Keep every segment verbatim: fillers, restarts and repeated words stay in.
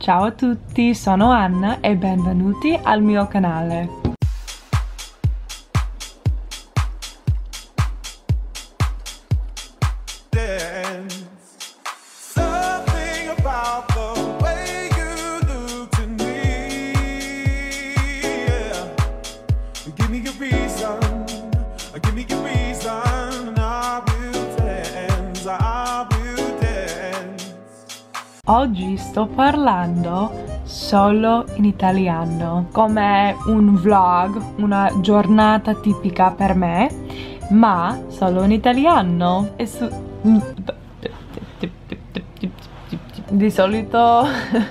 Ciao a tutti, sono Anna e benvenuti al mio canale. Oggi sto parlando solo in italiano, come un vlog, una giornata tipica per me, ma solo in italiano. E su... Di solito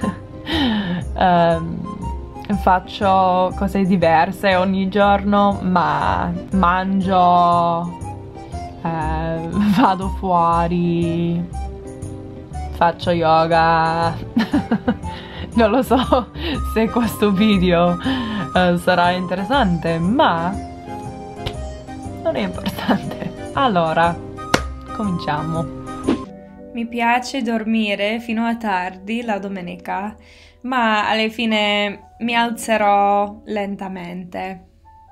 um, faccio cose diverse ogni giorno, ma mangio, eh, vado fuori, faccio yoga. Non lo so se questo video uh, sarà interessante, ma non è importante. Allora, cominciamo. Mi piace dormire fino a tardi la domenica, ma alla fine mi alzerò lentamente.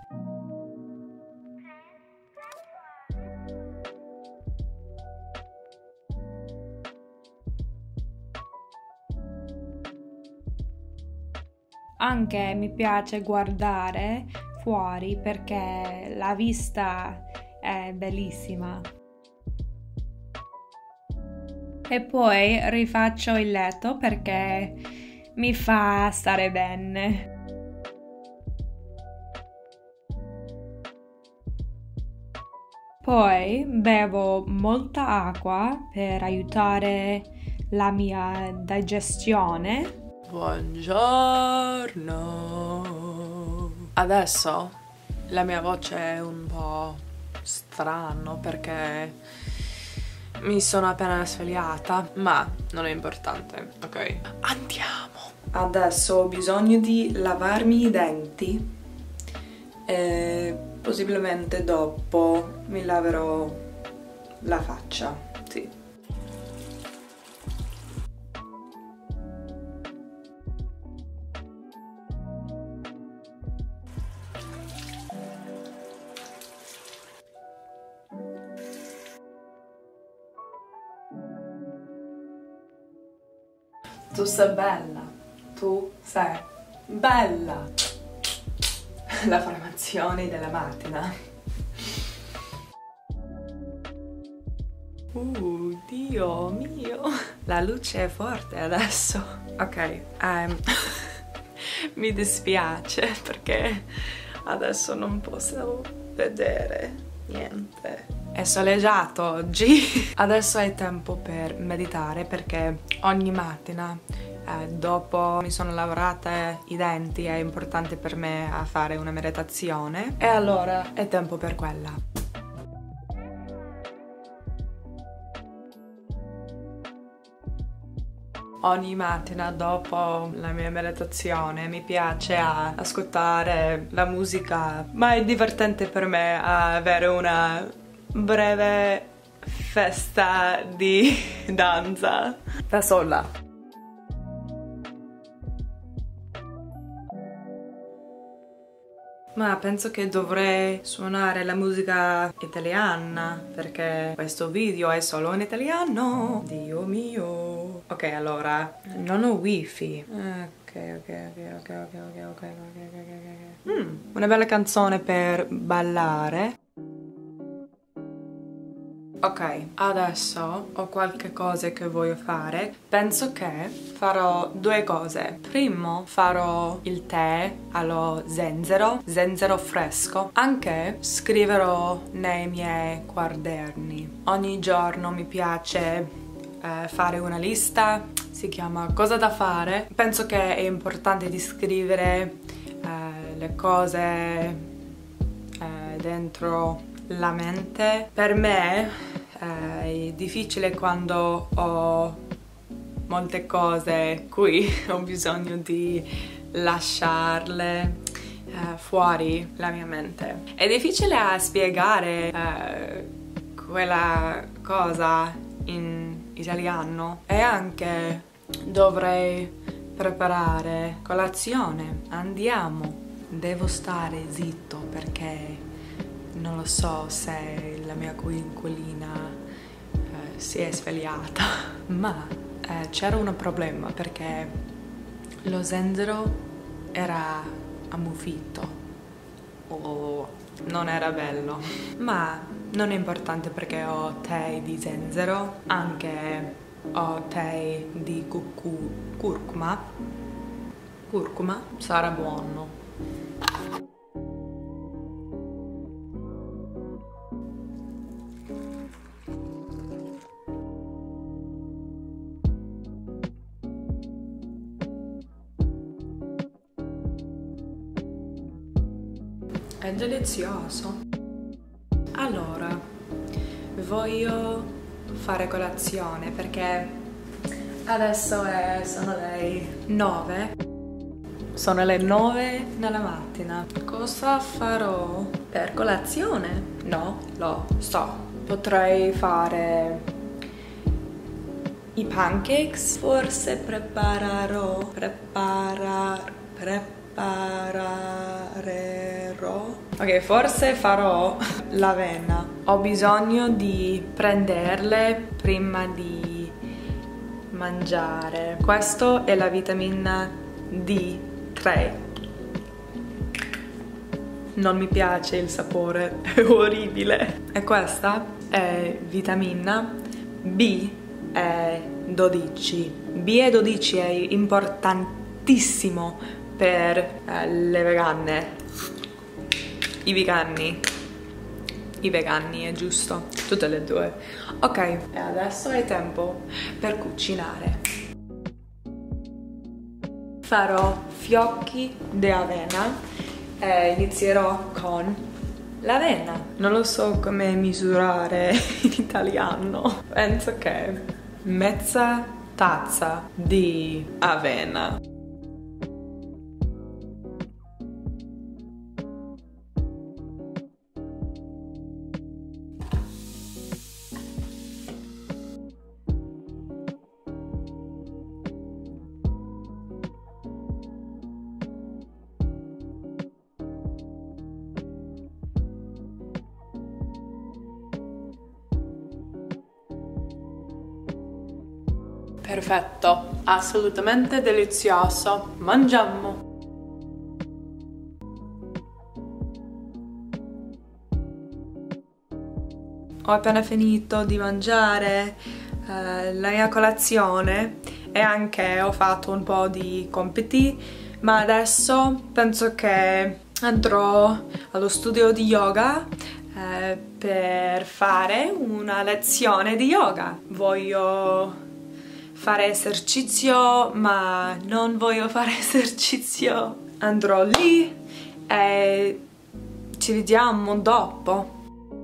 Anche mi piace guardare fuori perché la vista è bellissima. E poi rifaccio il letto perché mi fa stare bene. Poi bevo molta acqua per aiutare la mia digestione. Buongiorno. Adesso la mia voce è un po' strana perché mi sono appena svegliata, ma non è importante, ok? Andiamo. Adesso ho bisogno di lavarmi i denti e possibilmente dopo mi laverò la faccia, sì. Tu sei bella, tu sei bella. L'affermazione della mattina. Uh, Dio mio. La luce è forte adesso. Ok, um, mi dispiace perché adesso non posso vedere niente. È soleggiato oggi. Adesso è tempo per meditare perché ogni mattina eh, dopo mi sono lavorata i denti è importante per me a fare una meditazione e allora è tempo per quella. Ogni mattina dopo la mia meditazione mi piace ascoltare la musica, ma è divertente per me avere una breve festa di danza da sola. Ma penso che dovrei suonare la musica italiana perché questo video è solo in italiano. Dio mio. Ok, allora non ho wifi. Ok, ok, ok, ok, ok, ok, ok, ok, ok. Mm, una bella canzone per ballare. Ok, adesso ho qualche cosa che voglio fare. Penso che farò due cose. Primo farò il tè allo zenzero, zenzero fresco. Anche scriverò nei miei quaderni. Ogni giorno mi piace eh, fare una lista, si chiama Cosa da fare. Penso che è importante di scrivere eh, le cose eh, dentro la mente. Per me eh, è difficile quando ho molte cose qui, ho bisogno di lasciarle eh, fuori la mia mente. È difficile a spiegare eh, quella cosa in italiano e anche dovrei preparare colazione. Andiamo. Devo stare zitto perché non lo so se la mia coinquilina eh, si è svegliata, ma eh, c'era un problema perché lo zenzero era ammuffito o non era bello, ma non è importante perché ho tè di zenzero, anche ho tè di cucù, curcuma, curcuma sarà buono. È delizioso. Allora, voglio fare colazione perché adesso è, sono le nove. Sono le nove della mattina. Cosa farò per colazione? No, lo so. Potrei fare i pancakes. Forse preparerò. Preparar. Preparerò. Ok, forse farò l'avena. Ho bisogno di prenderle prima di mangiare. Questo è la vitamina D tre. Non mi piace il sapore, è orribile. E questa è vitamina B dodici. B dodici è importantissimo per eh, le vegane. I vegani. I vegani, è giusto. Tutte le due. Ok, e adesso è tempo per cucinare. Farò fiocchi di avena e inizierò con l'avena. Non lo so come misurare in italiano. Penso che mezza tazza di avena. Perfetto, assolutamente delizioso. Mangiamo! Ho appena finito di mangiare eh, la mia colazione e anche ho fatto un po' di compiti, ma adesso penso che andrò allo studio di yoga eh, per fare una lezione di yoga. Voglio fare esercizio, ma non voglio fare esercizio. Andrò lì e ci vediamo dopo.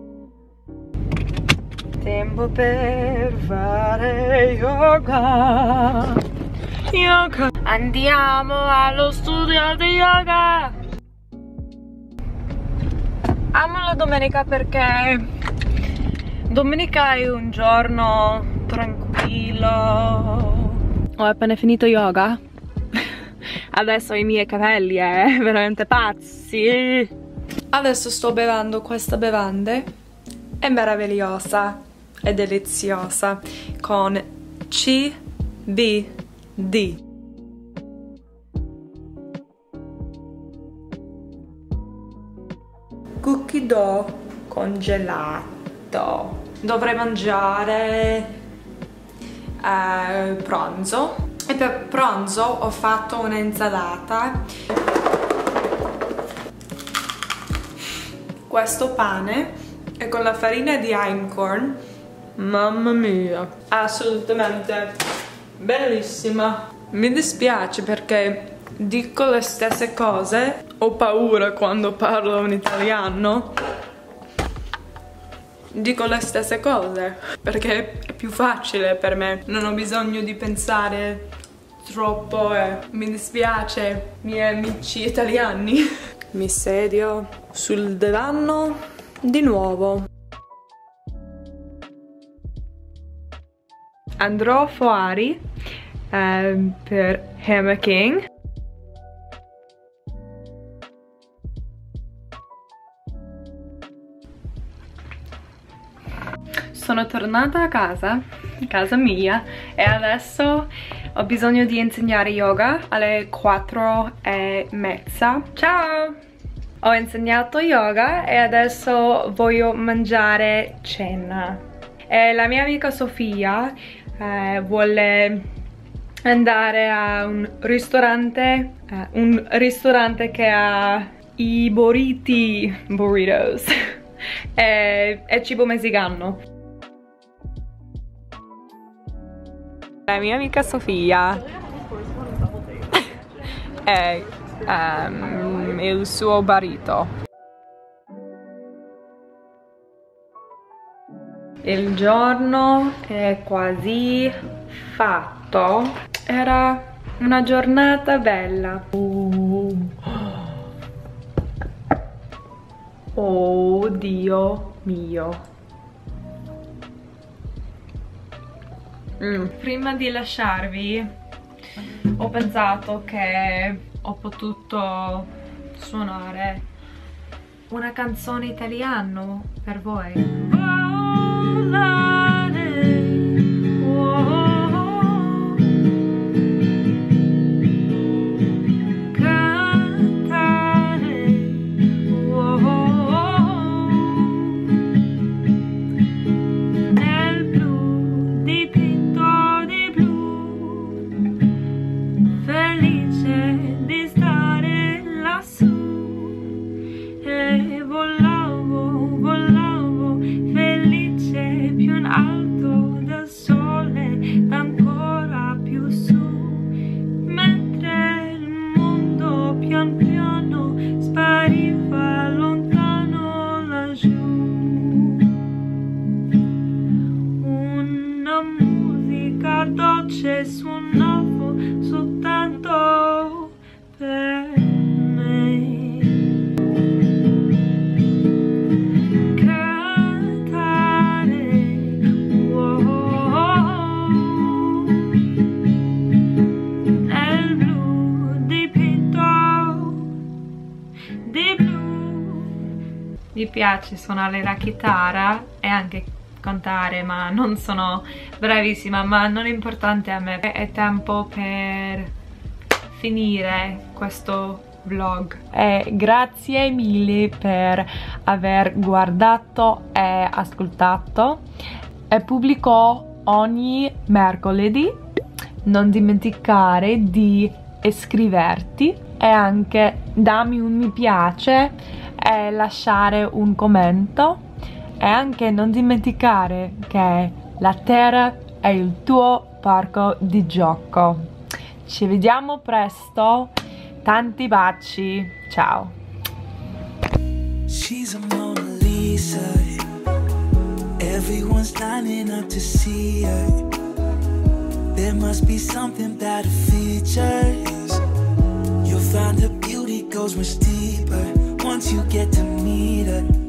Tempo per fare yoga. Yoga. Andiamo allo studio di yoga. Amo la domenica perché domenica è un giorno tranquillo. Ho appena finito yoga. Adesso i miei capelli è eh, veramente pazzi. Adesso sto bevendo questa bevanda. È meravigliosa. È deliziosa. Con C B D. Cookie dough congelato. Dovrei mangiare Uh, pranzo e per pranzo ho fatto un'insalata, questo pane e con la farina di einkorn, mamma mia, assolutamente bellissima. Mi dispiace perché dico le stesse cose, ho paura quando parlo in italiano. Dico le stesse cose perché è più facile per me, non ho bisogno di pensare troppo e mi dispiace, miei amici italiani. Mi sedio sul divano di nuovo. Andrò fuori um, per hammocking. Sono tornata a casa, casa mia, e adesso ho bisogno di insegnare yoga alle quattro e mezza. Ciao! Ho insegnato yoga e adesso voglio mangiare cena. E la mia amica Sofia eh, vuole andare a un ristorante, eh, un ristorante che ha i burriti, burritos, e, e cibo messicano. La mia amica Sofia è um, il suo marito. Il giorno è quasi fatto. Era una giornata bella. Oh, oh Dio mio. Mm. Prima di lasciarvi ho pensato che ho potuto suonare una canzone italiana per voi. Volare, oh, cantare, oh, nel blu dipinto di blu, felice di stare lassù, e volavo, volavo, felice più in alto del sole, ancora più su, mentre il mondo pian piano spariva lontano laggiù. Una musica dolce suonavo soltanto per me. Cantare, oh, nel blu dipinto di blu. Mi piace suonare la chitarra e anche cantare, ma non sono bravissima, ma non è importante a me. È tempo per finire questo vlog. E grazie mille per aver guardato e ascoltato, e pubblico ogni mercoledì. Non dimenticare di iscriverti e anche dammi un mi piace e lasciare un commento. E anche non dimenticare che la terra è il tuo parco di gioco. Ci vediamo presto, tanti baci, ciao. She's a Mona Lisa. Everyone's lining up to see her. There must be something about her features. You'll find her beauty goes much deeper once you get to meet her.